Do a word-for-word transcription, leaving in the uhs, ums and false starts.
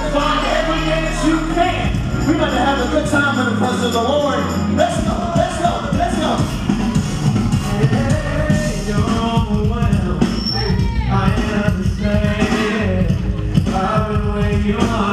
Find every dance you can. We're about to have a good time in the presence of the Lord. Let's go, let's go, let's go. Hey, you're overwhelmed. I understand. I've been waiting on.